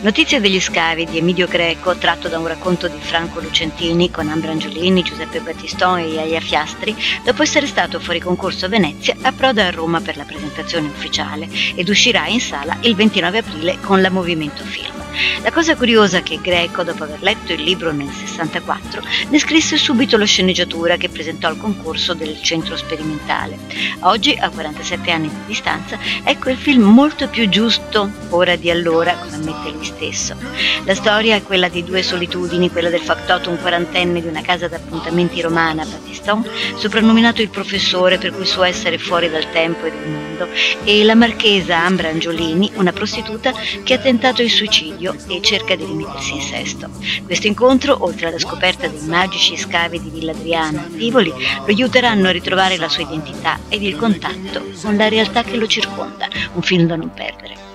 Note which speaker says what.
Speaker 1: Notizie degli scavi di Emidio Greco, tratto da un racconto di Franco Lucentini con Ambra Angiolini, Giuseppe Battiston e Iaia Fiastri, dopo essere stato fuori concorso a Venezia, approda a Roma per la presentazione ufficiale ed uscirà in sala il 29 aprile con la Movimento Film. La cosa curiosa è che Greco, dopo aver letto il libro nel 64, ne scrisse subito la sceneggiatura che presentò al concorso del Centro Sperimentale. Oggi, a 47 anni di distanza, ecco il film molto più giusto ora di allora, come ammette lui stesso. La storia è quella di due solitudini, quella del factotum quarantenne di una casa d'appuntamenti romana, Battiston, soprannominato il professore per cui suo essere fuori dal tempo e del mondo, e la marchesa Ambra Angiolini, una prostituta che ha tentato il suicidio e cerca di rimettersi in sesto. Questo incontro, oltre alla scoperta dei magici scavi di Villa Adriana a Tivoli, lo aiuteranno a ritrovare la sua identità ed il contatto con la realtà che lo circonda. Un film da non perdere.